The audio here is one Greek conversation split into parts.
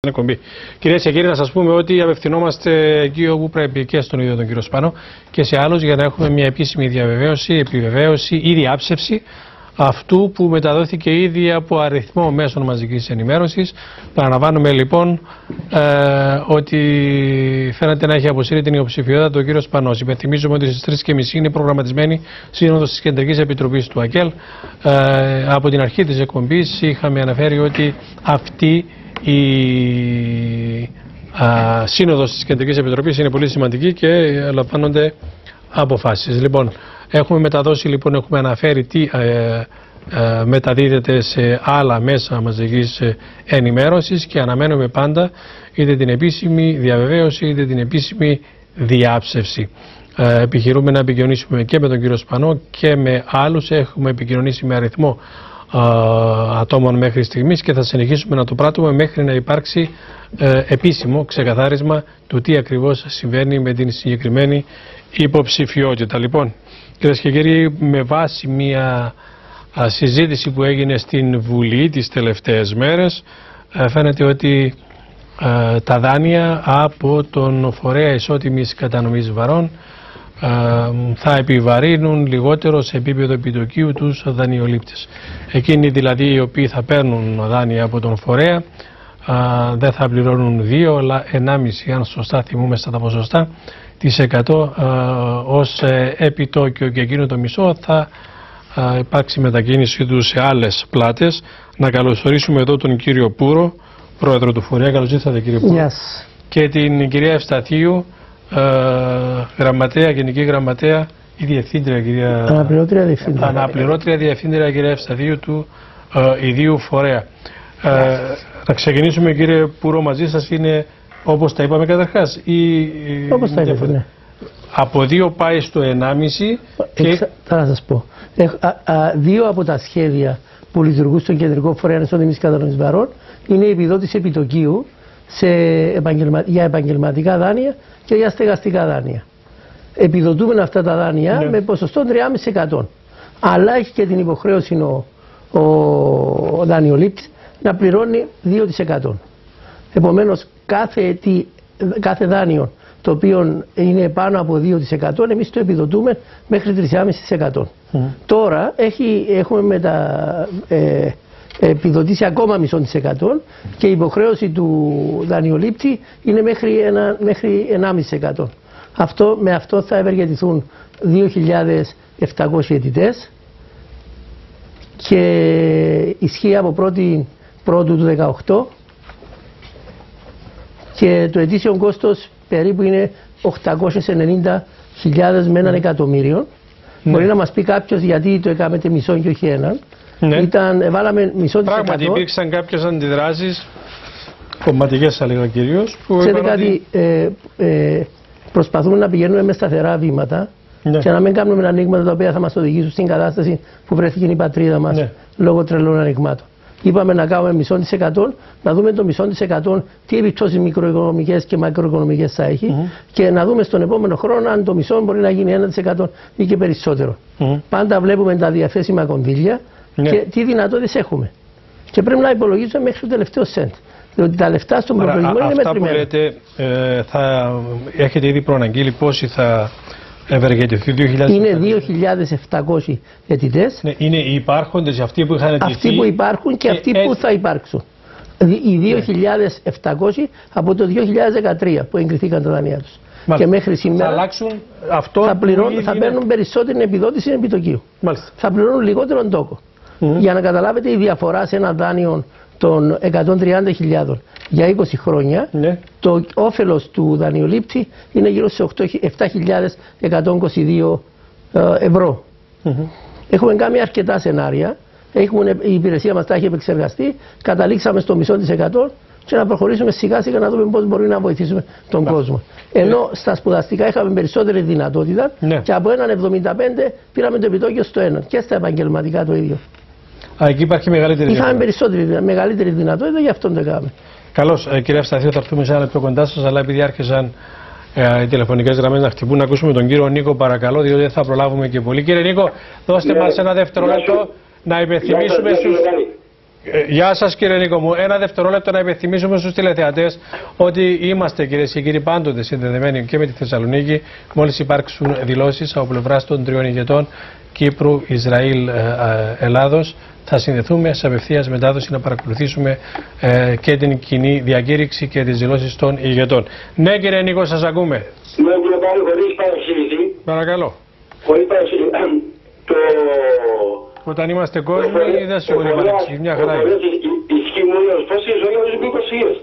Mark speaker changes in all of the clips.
Speaker 1: Εκπομπή. Κυρίες και κύριοι, να σας πούμε ότι απευθυνόμαστε εκεί όπου πρέπει και στον ίδιο τον κύριο Σπάνο και σε άλλους για να έχουμε μια επίσημη διαβεβαίωση, επιβεβαίωση ή διάψευση αυτού που μεταδόθηκε ήδη από αριθμό μέσων μαζικής ενημέρωσης. Παραλαμβάνουμε λοιπόν ότι φαίνεται να έχει αποσύρει την υποψηφιότητα του κύριο Σπανός. Υπενθυμίζουμε ότι στις 3:30 είναι προγραμματισμένη σύνοδος της Κεντρικής Επιτροπής του ΑΚΕΛ. Από την αρχή της εκπομπής είχαμε αναφέρει ότι αυτή η σύνοδος της Κεντρικής Επιτροπής είναι πολύ σημαντική και λαμβάνονται αποφάσεις. Λοιπόν, έχουμε μεταδώσει, λοιπόν, έχουμε αναφέρει τι μεταδίδεται σε άλλα μέσα μαζικής ενημέρωσης και αναμένουμε πάντα είτε την επίσημη διαβεβαίωση είτε την επίσημη διάψευση. Επιχειρούμε να επικοινωνήσουμε και με τον κύριο Σπανό και με άλλους. Έχουμε επικοινωνήσει με αριθμό ατόμων μέχρι στιγμής και θα συνεχίσουμε να το πράττουμε μέχρι να υπάρξει επίσημο ξεκαθάρισμα του τι ακριβώς συμβαίνει με την συγκεκριμένη υποψηφιότητα. Λοιπόν, κυρίες και κύριοι, με βάση μια συζήτηση που έγινε στην Βουλή τις τελευταίες μέρες, φαίνεται ότι τα δάνεια από τον φορέα ισότιμης κατανομής βαρών θα επιβαρύνουν λιγότερο σε επίπεδο επιτοκίου τους δανειολήπτες. Εκείνοι δηλαδή οι οποίοι θα παίρνουν δάνεια από τον φορέα δεν θα πληρώνουν 2 αλλά 1,5, αν σωστά θυμούμε στα τα ποσοστά, %, ως επιτόκιο, και εκείνο το μισό θα υπάρξει μετακίνηση του σε άλλες πλάτες. Να καλωσορίσουμε εδώ τον κύριο Πούρο, πρόεδρο του φορέα. Καλώς ήρθατε, κύριε Πούρο.
Speaker 2: Yes.
Speaker 1: Και την κυρία Ευσταθίου, γραμματέα, γενική γραμματέα ή διευθύντρια, κυρία... Αναπληρώτρια διευθύντρια, κυρία Ευσταθίου, του ιδίου φορέα. Να ξεκινήσουμε, κύριε Πούρο, μαζί σας. Είναι όπως τα είπαμε καταρχάς ή...
Speaker 2: Όπως τα είπαμε, ναι.
Speaker 1: Από 2 πάει στο 1,5 και...
Speaker 2: Θα σας πω. 2 από τα σχέδια που λειτουργούν στον κεντρικό φορέα ισότιμης κατανομής βαρών είναι η επιδότηση επιτοκίου για επαγγελματικά δάνεια και για στεγαστικά δάνεια. Επιδοτούμε αυτά τα δάνεια με ποσοστό 3,5%. Αλλά έχει και την υποχρέωση ο δανειολήπτης να πληρώνει 2%. Επομένως, κάθε δάνειο το οποίο είναι πάνω από 2%, εμείς το επιδοτούμε μέχρι 3,5%. Τώρα έχουμε επιδοτήσει ακόμα 0,5% και η υποχρέωση του δανειολήπτη είναι μέχρι 1,5%. Με αυτό θα ευεργετηθούν 2.700 αιτητές και ισχύει από 1η Πρώτου του 2018 και το ετήσιο κόστος περίπου είναι 890.000 με 1 εκατομμύριο. Μπορεί να μας πει κάποιος γιατί το έκαμε μισό και όχι έναν. Βάλαμε 0,5%.
Speaker 1: Πράγματι υπήρξαν κάποιες αντιδράσεις, κομματικές θα λέγα κυρίως.
Speaker 2: Ξέρετε κάτι, προσπαθούμε να πηγαίνουμε με σταθερά βήματα και να μην κάνουμε ανοίγματα τα οποία θα μας οδηγήσουν στην κατάσταση που βρέθηκε η πατρίδα μας λόγω τρελών ανοιγμάτων. Είπαμε να κάνουμε 0,5%, να δούμε το 0,5% τι επιπτώσεις μικροοικονομικές και μακροοικονομικές θα έχει και να δούμε στον επόμενο χρόνο αν το μισό μπορεί να γίνει 1% ή και περισσότερο. Πάντα βλέπουμε τα διαθέσιμα κονδύλια και τι δυνατότητες έχουμε. Και πρέπει να υπολογίσουμε μέχρι το τελευταίο σέντ. Διότι τα λεφτά στον προπολογισμό είναι μετρημένα.
Speaker 1: Αυτά που λέτε, έχετε ήδη προαναγγείλει πόσοι θα ευεργετηθεί?
Speaker 2: Είναι 2.700 αιτητές.
Speaker 1: Ναι, είναι οι υπάρχοντες, αυτοί που είχαν αιτηθεί.
Speaker 2: Αυτοί που υπάρχουν και αυτοί που θα υπάρξουν. Οι 2.700 από το 2013 που εγκριθήκαν τα δάνειά τους. Και μέχρι σήμερα
Speaker 1: θα αλλάξουν αυτό,
Speaker 2: θα παίρνουν περισσότερη επιδότηση επιτοκίου. Θα πληρώνουν λιγότερο τόκο. Για να καταλάβετε η διαφορά σε ένα δάνειο των 130.000 για 20 χρόνια, το όφελος του δανειολήπτη είναι γύρω σε 7.122 ευρώ. Έχουμε κάνει αρκετά σενάρια, η υπηρεσία μας τα έχει επεξεργαστεί, καταλήξαμε στο 0,5% και να προχωρήσουμε σιγά σιγά να δούμε πώς μπορεί να βοηθήσουμε τον κόσμο. Ενώ στα σπουδαστικά είχαμε περισσότερη δυνατότητα και από 1,75 πήραμε το επιτόκιο στο 1 και στα επαγγελματικά το ίδιο.
Speaker 1: Εκεί υπάρχει μεγαλύτερη
Speaker 2: Είχαμε μεγαλύτερη δυνατότητα, γι' αυτό το έκαμε.
Speaker 1: Καλώς, κυρία Ευσταθίου, θα έρθουμε σε ένα λεπτό κοντά σας, αλλά επειδή άρχισαν οι τηλεφωνικές γραμμές να χτυπούν, να ακούσουμε τον κύριο Νίκο, παρακαλώ, διότι δεν θα προλάβουμε και πολύ. Κύριε Νίκο, δώστε μας ένα δεύτερο λεπτό να υπενθυμίσουμε στους... Γεια σας κύριε Νίκο μου. Ένα δευτερόλεπτο να υπενθυμίσουμε στους τηλεθεατές ότι είμαστε κυρίες και κύριοι πάντοτε συνδεδεμένοι και με τη Θεσσαλονίκη. Μόλις υπάρξουν δηλώσεις από πλευράς των τριών ηγετών Κύπρου, Ισραήλ, Ελλάδος, θα συνδεθούμε σε απευθείας μετάδοση να παρακολουθήσουμε και την κοινή διακήρυξη και τις δηλώσεις των ηγετών. Ναι κύριε Νίκο, σας ακούμε.
Speaker 3: Ναι κύριε Πάλι, χωρίς παρεξήγηση.
Speaker 1: Παρακαλώ.
Speaker 3: Χωρίς παρεξήγηση.
Speaker 1: Όταν είμαστε κόσμοι δεν σηκώνει η παρεξήγηση, μια χαρά είναι.
Speaker 3: Ισχύει μόνο ως πρόσφυγες, όλοι ως υπήκοσίες.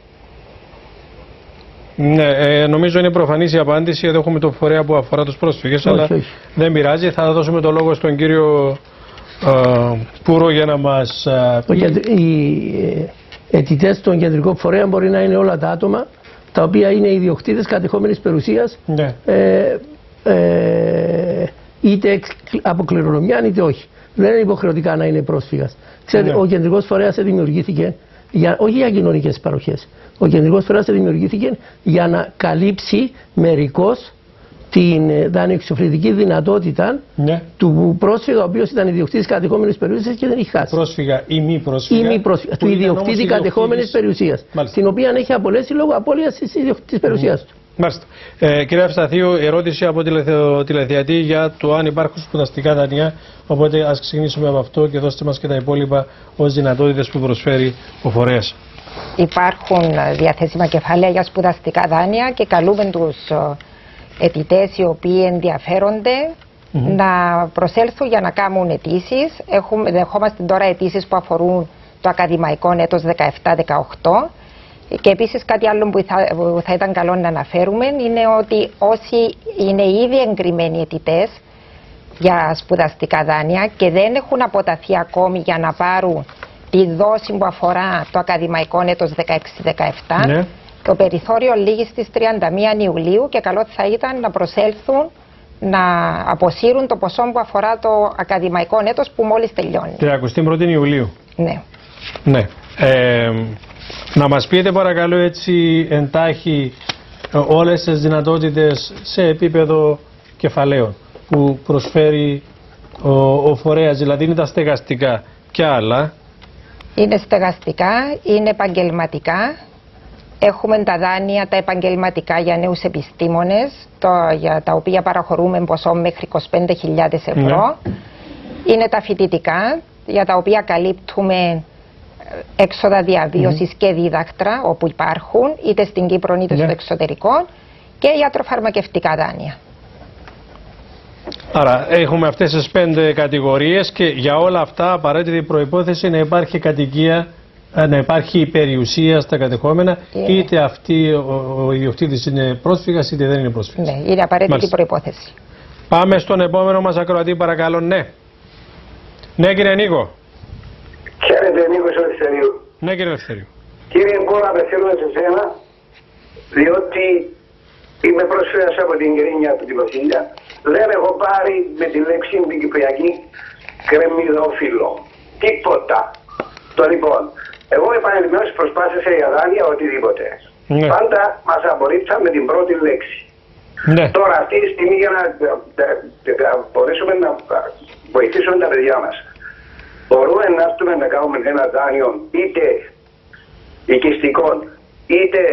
Speaker 1: Ναι, νομίζω είναι προφανής η απάντηση. Εδώ έχουμε το φορέα που αφορά τους πρόσφυγες, αλλά δεν πειράζει. Θα δώσουμε το λόγο στον κύριο Πούρο για να μας πει.
Speaker 2: Οι αιτητές των κεντρικών φορέων μπορεί να είναι όλα τα άτομα τα οποία είναι ιδιοκτήτες κατεχόμενης περιουσίας, ναι. Είτε από κληρονομιά είτε όχι. Δεν είναι υποχρεωτικά να είναι πρόσφυγας. Ξέρετε, ναι. Ο κεντρικός φορέας δημιουργήθηκε όχι για κοινωνικές παροχές. Ο κεντρικός φορέας δημιουργήθηκε για να καλύψει μερικώς την δανειοεξοφλητική δυνατότητα, ναι. του πρόσφυγα, ο οποίος ήταν ιδιοκτήτης κατεχόμενης περιουσίας και δεν έχει χάσει.
Speaker 1: Πρόσφυγα ή μη πρόσφυγα.
Speaker 2: Ή μη πρόσφυγα. Του ιδιοκτήτη κατεχόμενης περιουσίας. Την οποία έχει απολέσει λόγω απώλειας της περιουσίας του.
Speaker 1: Μάλιστα. Κύριε Ευσταθίου, ερώτηση από τηλεθεατή για το αν υπάρχουν σπουδαστικά δανεία. Οπότε ας ξεκινήσουμε από αυτό και δώστε μας και τα υπόλοιπα ως δυνατότητες που προσφέρει ο φορέας.
Speaker 4: Υπάρχουν διαθέσιμα κεφάλαια για σπουδαστικά δάνεια και καλούμε τους αιτητές οι οποίοι ενδιαφέρονται να προσέλθουν για να κάνουν αιτήσεις. Δεχόμαστε τώρα αιτήσεις που αφορούν το ακαδημαϊκό έτος 17-18. Και επίσης κάτι άλλο που θα ήταν καλό να αναφέρουμε είναι ότι όσοι είναι ήδη εγκριμένοι αιτητές για σπουδαστικά δάνεια και δεν έχουν αποταθεί ακόμη για να πάρουν τη δόση που αφορά το ακαδημαϊκό έτος 16-17, ναι. Το περιθώριο λήγει στις 31 Ιουλίου και καλό θα ήταν να προσέλθουν να αποσύρουν το ποσό που αφορά το ακαδημαϊκό έτος που μόλις τελειώνει.
Speaker 1: 31 Ιουλίου.
Speaker 4: Ναι.
Speaker 1: Ναι. Να μας πείτε παρακαλώ έτσι εντάχει όλες τις δυνατότητες σε επίπεδο κεφαλαίων που προσφέρει ο φορέας, δηλαδή είναι τα στεγαστικά και άλλα.
Speaker 4: Είναι στεγαστικά, είναι επαγγελματικά. Έχουμε τα δάνεια τα επαγγελματικά για νέους επιστήμονες, για τα οποία παραχωρούμε ποσό μέχρι 25.000 ευρώ. Ναι. Είναι τα φοιτητικά, για τα οποία καλύπτουμε έξοδα διαβίωσης και δίδακτρα όπου υπάρχουν, είτε στην Κύπρο είτε στο εξωτερικό, και ιατροφαρμακευτικά δάνεια.
Speaker 1: Άρα έχουμε αυτές τις 5 κατηγορίες και για όλα αυτά απαραίτητη προϋπόθεση να υπάρχει κατοικία, να υπάρχει περιουσία στα κατεχόμενα, είτε αυτή ο ιδιοκτήτης είναι πρόσφυγας είτε δεν είναι πρόσφυγας.
Speaker 4: Ναι, είναι απαραίτητη προϋπόθεση.
Speaker 1: Πάμε στον επόμενο μας ακροατή παρακαλώ. Ναι. Ναι κύριε Νίκο.
Speaker 3: Χαίρετε, Νίκος Ελευθερίου.
Speaker 1: Ναι, κύριε Ελευθερίου.
Speaker 3: Κύριε, μπορώ να απευθύνομαι σε εσένα, διότι είμαι πρόσφυγας από την Κρίνια, από την Παθήλια. Δεν έχω πάρει με τη λέξη την κυπριακή κρεμμυδόφυλλο. Τίποτα. Το λοιπόν, εγώ επανειλημμένως προσπάθησα για δάνεια οτιδήποτε. Ναι. Πάντα μας απορρίψαν με την πρώτη λέξη. Ναι. Τώρα αυτή τη στιγμή για να μπορέσουμε να βοηθήσουμε τα παιδιά μας, μπορούμε να έρθουμε να κάνουμε ένα δάνειο είτε οικιστικό είτε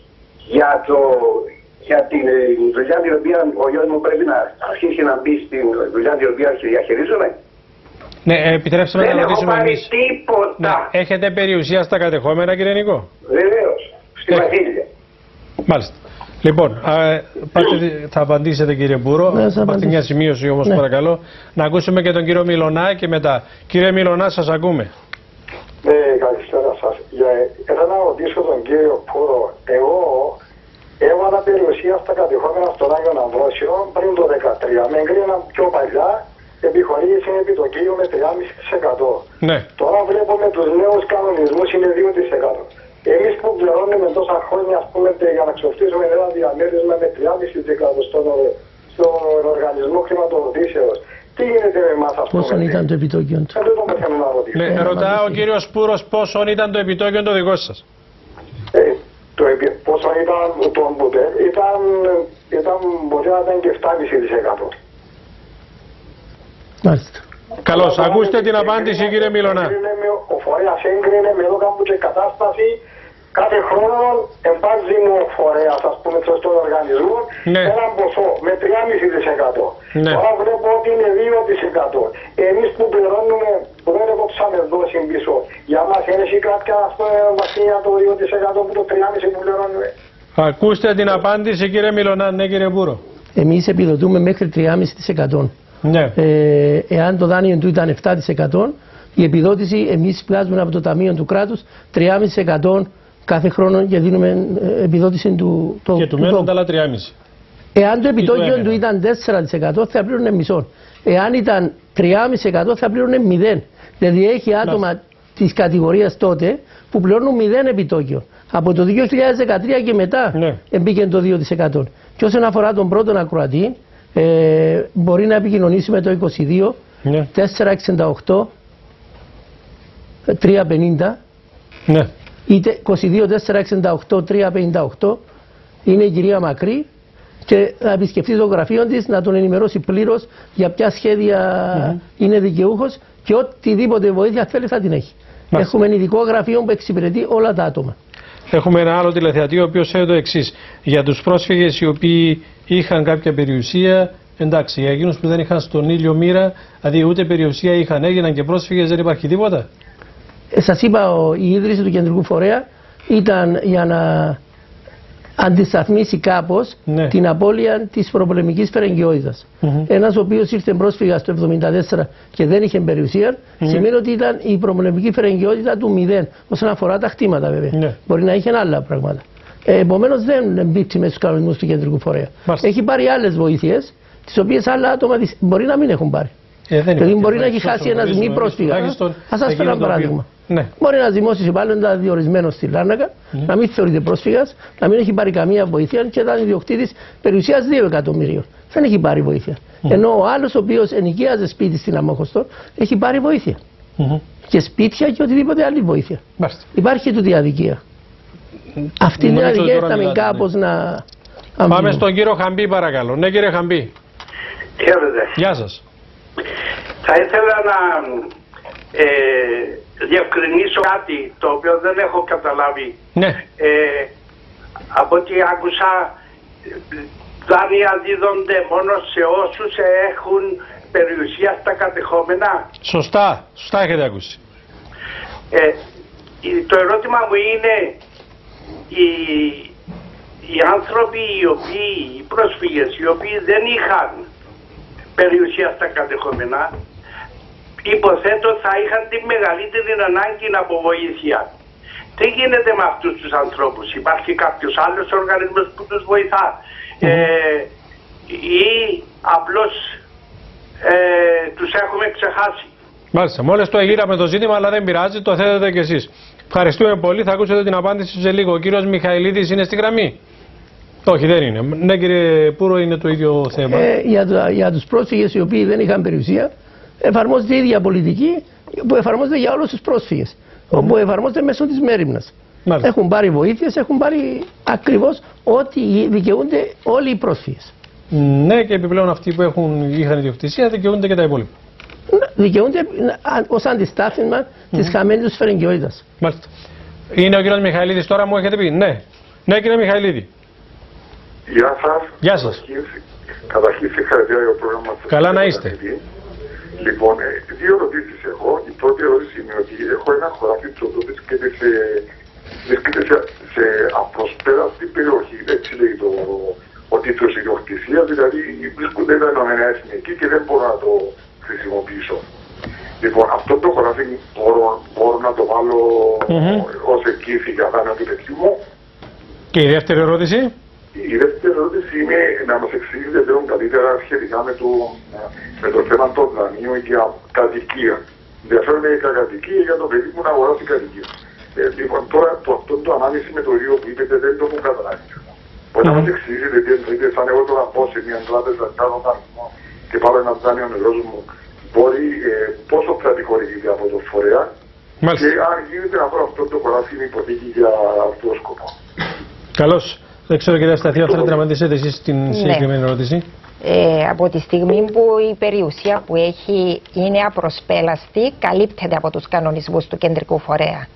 Speaker 3: για τη δουλειά την οποία ο γιος μου πρέπει να αρχίσει να μπει στην δουλειά την οποία διαχειρίζομαι.
Speaker 1: Ναι, επιτρέψτε να ρωτήσουμε εμείς.
Speaker 3: Τίποτα.
Speaker 1: Ναι. Έχετε περιουσία στα κατεχόμενα κύριε Νικό?
Speaker 3: Βεβαίως, στη Βασίλεια.
Speaker 1: Μάλιστα. Λοιπόν, θα απαντήσετε κύριε Μπούρο. Πάρτε μια σημείωση όμως παρακαλώ. Να ακούσουμε και τον κύριο Μιλωνά και μετά. Κύριε Μιλωνά, σας ακούμε.
Speaker 5: Καλησπέρα σας. Ήθελα να ρωτήσω τον κύριο Μπούρο. Εγώ έβαλα περιουσία στα κατεχόμενα στον Άγιον Αμβρόσιο πριν το 2013. Με εγκρίναν πιο παλιά, επιχορήγηση επιτοκίου με 3,5%. Ναι. Τώρα βλέπω με τους νέους κανονισμούς είναι 2%. Εμείς που πληρώνουμε τόσα χρόνια, ας πούμε, για να ξοφτίζουμε ένα διαμέρισμα με 3,5% στον οργανισμό χρηματοδοτήσεως, τι γίνεται με εμάς, ας πούμε?
Speaker 2: Πόσο ήταν το επιτόκιο του?
Speaker 5: Δεν το θέλω να ρωτήσω.
Speaker 1: Ναι, ρωτάω ο κύριος Πούρος πόσο ήταν το επιτόκιο το δικό σας.
Speaker 5: Πόσο ήταν το μοντέλ, μπορεί να ήταν και 7,5%.
Speaker 2: Μάλιστα.
Speaker 1: Καλώς, ακούστε την απάντηση κύριε Μιλωνά.
Speaker 5: Ο φορέας έγκρινε με εδώ κάπου και κατάσταση. Κάθε χρόνο εμπάζει μου ο φορέας, ας πούμε, στον οργανισμό,
Speaker 1: ναι,
Speaker 5: έναν ποσό με 3,5%.
Speaker 1: Ναι.
Speaker 5: Τώρα βλέπω ότι είναι 2%. Εμείς που πληρώνουμε, που δεν έκοψαμε δόση πίσω, για μας έχει κάποια βασίλεια το 2% που το 3,5% που πληρώνουμε.
Speaker 1: Ακούστε την απάντηση κύριε Μιλωνά. Ναι κύριε Μπούρο.
Speaker 2: Εμείς επιδοτούμε μέχρι 3,5%.
Speaker 1: Ναι.
Speaker 2: Εάν το δάνειο του ήταν 7%, η επιδότηση εμείς βγάζουμε από το Ταμείο του κράτους 3,5% κάθε χρόνο και δίνουμε επιδότηση του
Speaker 1: και του μένουν τα άλλα 3,5%.
Speaker 2: Εάν το επιτόκιο του ήταν 4% θα πλήρωνε μισό. Εάν ήταν 3,5% θα πλήρωνε 0. Δηλαδή έχει άτομα της κατηγορίας τότε που πληρώνουν 0 επιτόκιο. Από το 2013 και μετά μπήκε το 2%. Και όσον αφορά τον πρώτον ακροατή, μπορεί να επικοινωνήσει με το 22 468 350 είτε 22 468 358, είναι η κυρία Μακρύ, και να επισκεφτεί το γραφείο της, να τον ενημερώσει πλήρως για ποια σχέδια είναι δικαιούχος και οτιδήποτε βοήθεια θέλει θα την έχει. Έχουμε ειδικό γραφείο που εξυπηρετεί όλα τα άτομα.
Speaker 1: Έχουμε ένα άλλο τηλεθεατή ο οποίος λέει το εξής: για τους πρόσφυγες οι οποίοι είχαν κάποια περιουσία, εντάξει, για εκείνους που δεν είχαν στον ήλιο μοίρα, δηλαδή ούτε περιουσία είχαν, έγιναν και πρόσφυγες, δεν υπάρχει τίποτα.
Speaker 2: Σας είπα, η ίδρυση του κεντρικού φορέα ήταν για να αντισταθμίσει κάπως την απώλεια της προπολεμικής φερεγγιότητας. Ένας ο οποίος ήρθε πρόσφυγας το 1974 και δεν είχε περιουσία, σημαίνει ότι ήταν η προπολεμική φερεγγιότητα του 0, όσον αφορά τα χτήματα βέβαια. Μπορεί να είχε άλλα πράγματα. Επομένως δεν εμπίπτει με στους κανονισμούς του κεντρικού φορέα. Έχει πάρει άλλες βοήθειες, τις οποίες άλλα άτομα μπορεί να μην έχουν πάρει. Δηλαδή μπορεί να έχει χάσει ένας μη πρόσφυγα. Ας σας φέρω ένα παράδειγμα. Μπορεί ένας δημόσιος υπάλληλος να είναι διορισμένος στη Λάρνακα, να μην θεωρείται πρόσφυγας, να μην έχει πάρει καμία βοήθεια και ήταν ιδιοκτήτης περιουσίας 2 εκατομμυρίων. Δεν έχει πάρει βοήθεια. Ενώ ο άλλος, ο οποίος ενοικίαζε σπίτι στην Αμόχωστο, έχει πάρει βοήθεια. Και σπίτια και οτιδήποτε άλλη βοήθεια. Υπάρχει τούτη αδικία. Αυτή είναι η αδικία, ήρθαμε κάπως να.
Speaker 1: Πάμε στον κύριο Χαμπή, παρακαλώ. Ναι, κύριε Χαμπή. Γεια σας.
Speaker 3: Θα ήθελα να διευκρινίσω κάτι το οποίο δεν έχω καταλάβει.
Speaker 1: Ναι.
Speaker 3: Από ό,τι άκουσα, δάνεια δίδονται μόνο σε όσους έχουν περιουσία στα κατεχόμενα.
Speaker 1: Σωστά, σωστά έχετε ακούσει.
Speaker 3: Το ερώτημα μου είναι, οι άνθρωποι οι πρόσφυγες οι οποίοι δεν είχαν περιουσία στα κατεχόμενα, υποθέτω θα είχαν τη μεγαλύτερη ανάγκη από βοήθεια. Τι γίνεται με αυτούς τους ανθρώπους? Υπάρχει κάποιος άλλος οργανισμός που τους βοηθά ή απλώς τους έχουμε ξεχάσει?
Speaker 1: Μάλιστα, μόλις το εγείραμε το ζήτημα, αλλά δεν πειράζει, το θέτετε κι εσείς. Ευχαριστούμε πολύ, θα ακούσετε την απάντηση σε λίγο. Ο κύριος Μιχαηλίδης είναι στη γραμμή? Όχι, δεν είναι. Ναι, κύριε Πούρο, είναι το ίδιο θέμα.
Speaker 2: Για τους πρόσφυγες οι οποίοι δεν είχαν περιουσία, εφαρμόζεται η ίδια πολιτική που εφαρμόζεται για όλους τους πρόσφυγες. Όπου εφαρμόζεται μέσω της μέριμνας. Έχουν πάρει βοήθειες, έχουν πάρει ακριβώς ό,τι δικαιούνται όλοι οι πρόσφυγες.
Speaker 1: Ναι, και επιπλέον αυτοί που είχαν ιδιοκτησία δικαιούνται και τα υπόλοιπα.
Speaker 2: Δικαιούνται ως αντιστάθμισμα της χαμένης τους φερεγγιότητας.
Speaker 1: Μάλιστα. Είναι ο κύριος Μιχαηλίδης τώρα, μου έχετε πει? Ναι. Ναι, κύριε Μιχαηλίδη.
Speaker 5: Γεια σας.
Speaker 1: Γεια σας.
Speaker 5: Καταρχήν συγχαρητήρια για το πρόγραμμα σας.
Speaker 1: Καλά να είστε.
Speaker 5: Λοιπόν, δύο ερωτήσεις έχω. Η πρώτη ερώτηση είναι ότι έχω ένα χωράφι του οποίο βρίσκεται σε απροσπέραστη περιοχή. Έτσι λέει ο τίτλος ιδιοκτησίας, δηλαδή βρίσκονται τα Ηνωμένα Έθνη εκεί και δεν μπορώ να το χρησιμοποιήσω. Λοιπόν, αυτό το χωράφι μπορώ να το βάλω ως εγγύηση για δάνειο του παιδιού μου. Και
Speaker 1: η δεύτερη ερώτηση?
Speaker 5: Η δεύτερη ερώτηση είναι να μας εξηγήσετε λίγο καλύτερα σχετικά με το θέμα των δανείων για κατοικία. Ενδιαφέρομαι για κατοικία για το παιδί μου να αγοράσει κατοικία. Λοιπόν, τώρα αυτό το ανάλυση με το ίδιο που είπετε δεν το έχω καταλάβει. Μπορείτε να μας εξηγήσετε τι εννοείτε, σαν εγώ τώρα πω σε μια τράπεζα κάνω δανεισμό και πάρω ένα δάνειο νερός μου, μπορεί πόσο θα δικορυγείται από το φορέα και αν γίνεται να πάρω αυτό το χωράφι είναι υποθήκη για αυτό το σκοπό.
Speaker 1: Καλώς. Δεν ξέρω, κυρία Σταθία, θέλετε να απαντήσετε εσείς στην συγκεκριμένη ερώτηση?
Speaker 4: Από τη στιγμή που η περιουσία που έχει είναι απροσπέλαστη, καλύπτεται από τους κανονισμούς του κεντρικού φορέα.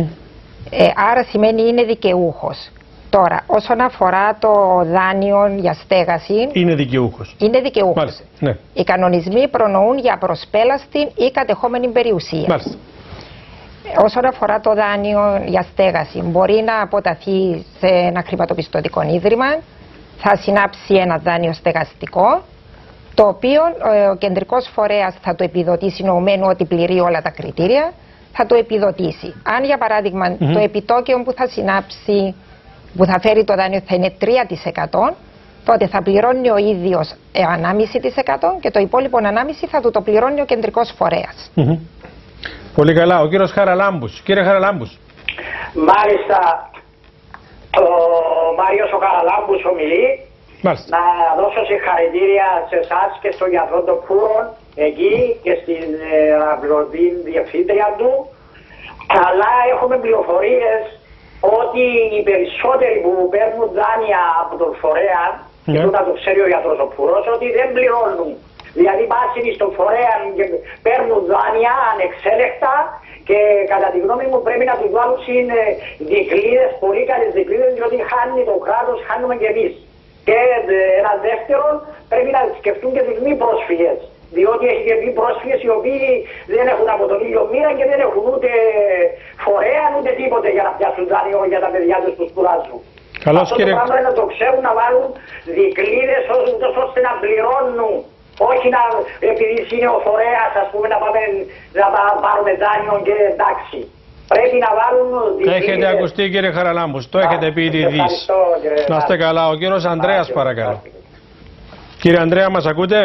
Speaker 4: Άρα σημαίνει είναι δικαιούχος. Τώρα, όσον αφορά το δάνειο για στέγαση...
Speaker 1: Είναι δικαιούχος.
Speaker 4: Είναι δικαιούχος.
Speaker 1: Μάλιστα, ναι.
Speaker 4: Οι κανονισμοί προνοούν για προσπέλαστη ή κατεχόμενη περιουσία.
Speaker 1: Μάλιστα.
Speaker 4: Όσον αφορά το δάνειο για στέγαση, μπορεί να αποταθεί σε ένα χρηματοπιστωτικό ίδρυμα, θα συνάψει ένα δάνειο στεγαστικό, το οποίο ο κεντρικός φορέας θα το επιδοτήσει νοουμένου ότι πληρεί όλα τα κριτήρια, θα το επιδοτήσει. Αν για παράδειγμα το επιτόκιο που θα συνάψει, που θα φέρει το δάνειο θα είναι 3%, τότε θα πληρώνει ο ίδιος 1,5% και το υπόλοιπο 1,5% θα του το πληρώνει ο κεντρικός φορέας.
Speaker 1: Πολύ καλά. Ο κύριος Χαραλάμπους. Κύριε Χαραλάμπους.
Speaker 6: Μάλιστα, ο Μάριος ο Χαραλάμπους ομιλεί.
Speaker 1: Μάλιστα.
Speaker 6: Να δώσω συγχαρητήρια σε εσάς και στον γιατρό των Φούρων εκεί και στην απλωτή διευθύντρια του. Αλλά έχουμε πληροφορίες ότι οι περισσότεροι που παίρνουν δάνεια από τον φορέα, και το να το ξέρει ο γιατρός ο Φούρος, ότι δεν πληρώνουν. Δηλαδή πάσουν στον φορέα και παίρνουν δάνεια ανεξέλεκτα και κατά τη γνώμη μου πρέπει να τους βάλουν δικλείδες, πολύ καλές δικλείδες, διότι χάνει το κράτος, χάνουμε και εμείς. Και ένα δεύτερο, πρέπει να σκεφτούν και τους μη πρόσφυγες. Διότι έχει και μη πρόσφυγες οι οποίοι δεν έχουν από τον ήλιο μοίρα και δεν έχουν ούτε φορέα ούτε τίποτε για να πιάσουν δάνειο για τα παιδιά τους που σπουδάζουν.
Speaker 1: Καλώς, κύριε.
Speaker 6: Αυτό το πράγμα να το ξέρουν, να βάλουν δικλείδες ώστε να πληρώνουν. Όχι να, επειδή είναι ο φορέας, ας πούμε, να πάρουμε δάνειο και εντάξει. Πρέπει να βάλουν δικλείδες.
Speaker 1: Έχετε ακουστεί, κύριε Χαραλάμπους, το έχετε πει ήδη. Να είστε καλά. Ο κύριος Ανδρέας, παρακαλώ. Κύριε Ανδρέα, μας ακούτε?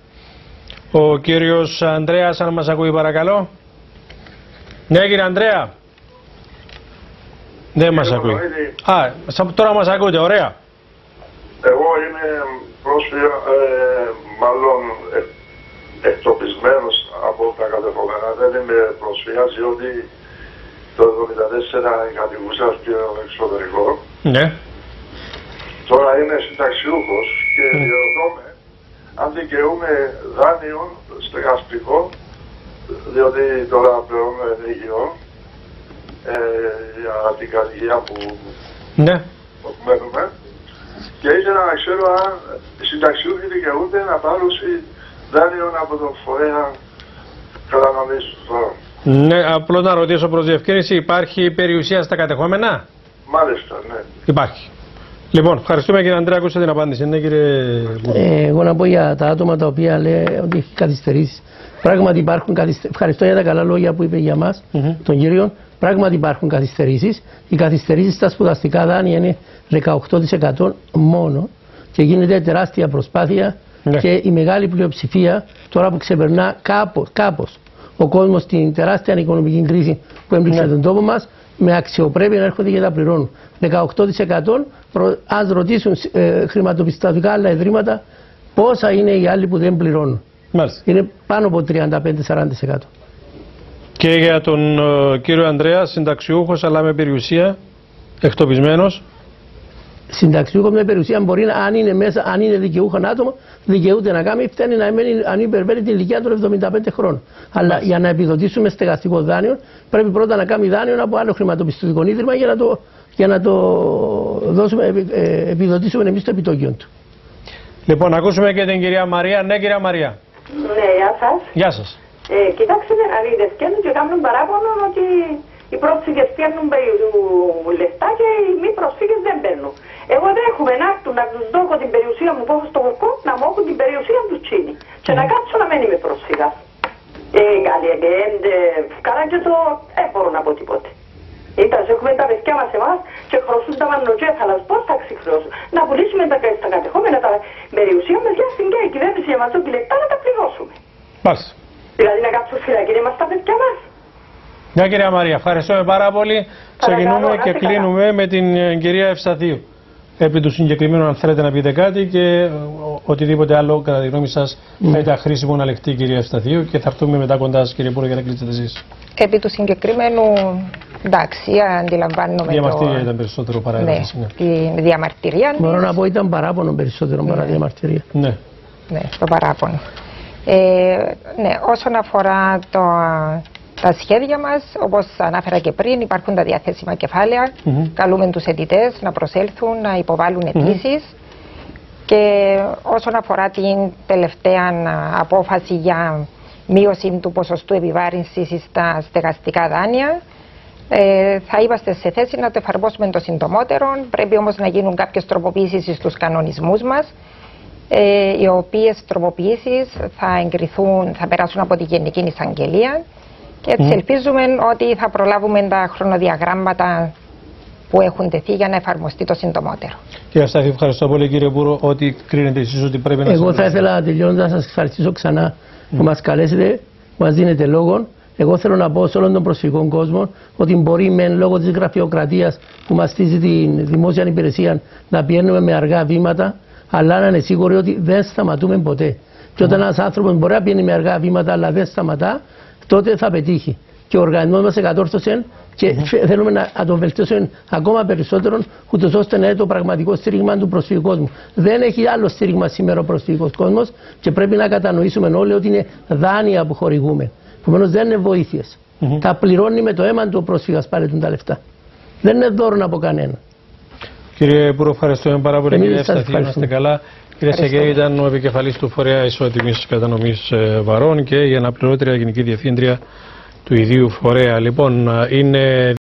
Speaker 1: Ο κύριος Ανδρέας, αν μας ακούει, παρακαλώ. Ναι, κύριε Ανδρέα. Δεν μας ακούει. Τώρα μας ακούτε, ωραία.
Speaker 7: Εγώ είμαι πρόσφυγα, μάλλον εκτοπισμένος από τα κατεχόμενα. Δεν είμαι πρόσφυγας, διότι το 1974 κατοικούσα στο εξωτερικό.
Speaker 1: Ναι.
Speaker 7: Τώρα είμαι συνταξιούχος και διερωτώ με αν δικαιούμαι δάνειο στεγαστικό, διότι τώρα πληρώνω ενίκιο για την κατοικία που μένουμε. Και ήθελα να ξέρω αν οι συνταξιούχοι δικαιούνται να πάρουν δάνειο από τον φορέα κατανομής του φόρου.
Speaker 1: Ναι, απλώς να ρωτήσω προς διευκρίνηση, υπάρχει περιουσία στα κατεχόμενα?
Speaker 7: Μάλιστα, ναι.
Speaker 1: Υπάρχει. Λοιπόν, ευχαριστούμε κύριε Ανδρέα, ακούσατε την απάντηση. Ναι, κύριε
Speaker 2: εγώ να πω για τα άτομα τα οποία λέει ότι έχει καθυστερήσει. Πράγματι υπάρχουν καθυστερήσεις. Ευχαριστώ για τα καλά λόγια που είπε για μας, τον κύριο. Πράγματι υπάρχουν καθυστερήσεις. Οι καθυστερήσεις στα σπουδαστικά δάνεια είναι 18% μόνο και γίνεται τεράστια προσπάθεια και η μεγάλη πλειοψηφία τώρα που ξεπερνά κάπως ο κόσμος στην τεράστια οικονομική κρίση που έμπληξε τον τόπο μας, με αξιοπρέπεια να έρχονται και τα πληρώνουν. 18% ας ρωτήσουν χρηματοπιστωτικά άλλα ιδρύματα πόσα είναι οι άλλοι που δεν πληρώνουν.
Speaker 1: Μάλιστα.
Speaker 2: Είναι πάνω από 35-40%.
Speaker 1: Και για τον κύριο Ανδρέα, συνταξιούχος αλλά με περιουσία, εκτοπισμένος.
Speaker 2: Συνταξιούχος με περιουσία μπορεί να, αν είναι δικαιούχο άτομο, δικαιούται να κάνει, φτάνει να μένει, αν υπερβαίνει την ηλικία των 75 χρόνων. Αλλά για να επιδοτήσουμε στεγαστικό δάνειο, πρέπει πρώτα να κάνει δάνειο από άλλο χρηματοπιστωτικό ίδρυμα για να το δώσουμε, επιδοτήσουμε εμείς το επιτόκιο του.
Speaker 1: Λοιπόν, ακούσουμε και την κυρία Μαρία. Ναι, κυρία Μαρία.
Speaker 8: Ναι, γεια σας.
Speaker 1: Γεια σας.
Speaker 8: Κοιτάξτε να δείτε, σκέφτονται και κάνουν παράπονο ότι οι πρόσφυγες παίρνουν λεφτά και οι μη πρόσφυγες δεν παίρνουν. Εγώ δεν έχουμε να έρθουν να τους δώσω την περιουσία μου που έχω στο βουκό, να μου έχουν την περιουσία του Τσίνη. Και να κάτσω να μην είμαι πρόσφυγας. Καλά και το δεν μπορώ να πω τίποτε. Ήταν, έχουμε τα παιδιά μας εμάς και χρωστούν τα μανοκέφαλα. Πώς θα ξεχρεώσουν? Να πουλήσουμε στα κατεχόμενα τα περιουσία μας για στην και η κυβέρνηση για μας δώσει λεπτά να τα πληρώσουμε.
Speaker 1: Μάλιστα.
Speaker 8: Δηλαδή να κάτσουν φυλακή μας τα παιδιά μας.
Speaker 1: Ναι, κυρία Μαρία, ευχαριστούμε πάρα πολύ. Ξεκινούμε και κλείνουμε με την κυρία Ευσταθίου. Επί του συγκεκριμένου, αν θέλετε να πείτε κάτι και οτιδήποτε άλλο κατά τη γνώμη σας θα ήταν χρήσιμο να λεχτεί, κυρία Ευσταθίου, και θα έρθουμε μετά κοντά σας, κύριε Πούρο, για να κλείσετε εσείς.
Speaker 4: Επί του συγκεκριμένου, εντάξει, αντιλαμβάνομαι.
Speaker 1: Διαμαρτυρία ήταν περισσότερο παρά
Speaker 4: την διαμαρτυρία.
Speaker 2: Μπορώ να πω ήταν παράπονο περισσότερο παρά διαμαρτυρία.
Speaker 1: Ναι.
Speaker 4: Ναι, στο παράπονο. Ναι, όσον αφορά τα σχέδια μας, όπως ανάφερα και πριν, υπάρχουν τα διαθέσιμα κεφάλαια. Καλούμε τους αιτητές να προσέλθουν, να υποβάλουν αιτήσεις. Και όσον αφορά την τελευταία απόφαση για μείωση του ποσοστού επιβάρυνσης στα στεγαστικά δάνεια, θα είμαστε σε θέση να το εφαρμόσουμε το συντομότερο. Πρέπει όμως να γίνουν κάποιες τροποποιήσεις στους κανονισμούς μας, οι οποίες τροποποιήσεις θα εγκριθούν, θα περάσουν από τη Γενική Εισαγγελία και έτσι ελπίζουμε ότι θα προλάβουμε τα χρονοδιαγράμματα που έχουν τεθεί για να εφαρμοστεί το συντομότερο.
Speaker 1: Κύριε Στάθη, ευχαριστώ πολύ κύριε Πούρο. Ότι κρίνετε εσείς ότι πρέπει να...
Speaker 2: Εγώ θα ήθελα τελειώνοντας να σας ευχαριστήσω ξανά που μας καλέσετε, που μας δίνετε λόγο. Εγώ θέλω να πω σε όλον τον προσφυγικό κόσμο ότι μπορεί μεν λόγω της γραφειοκρατίας που μας στήσει τη δημόσια υπηρεσία να πηγαίνουμε με αργά βήματα, αλλά να είναι σίγουροι ότι δεν σταματούμε ποτέ. Και όταν ένας άνθρωπος μπορεί να πηγαίνει με αργά βήματα, αλλά δεν σταματά, τότε θα πετύχει. Και ο οργανισμός μας εκατόρθωσε και θέλουμε να το βελτιώσουμε ακόμα περισσότερο, ούτως ώστε να είναι το πραγματικό στήριγμα του προσφυγικού κόσμου. Δεν έχει άλλο στήριγμα σήμερα ο προσφυγικός κόσμος και πρέπει να κατανοήσουμε όλοι ότι είναι δάνεια που χορηγούμε. Επομένως δεν είναι βοήθειες. Τα πληρώνει με το αίμα του ο πρόσφυγας πάλι τα λεφτά. Δεν είναι δώρο από κανένα.
Speaker 1: Κύριε Πούρο, ευχαριστούμε πάρα πολύ. Κύριε Σταθή, είμαστε καλά. Κύριε Σεγγέλη, ήταν ο επικεφαλής του Φορέα Ισότιμης Κατανομής Βαρών και η αναπληρώτρια Γενική Διευθύντρια του ιδίου φορέα. Λοιπόν, είναι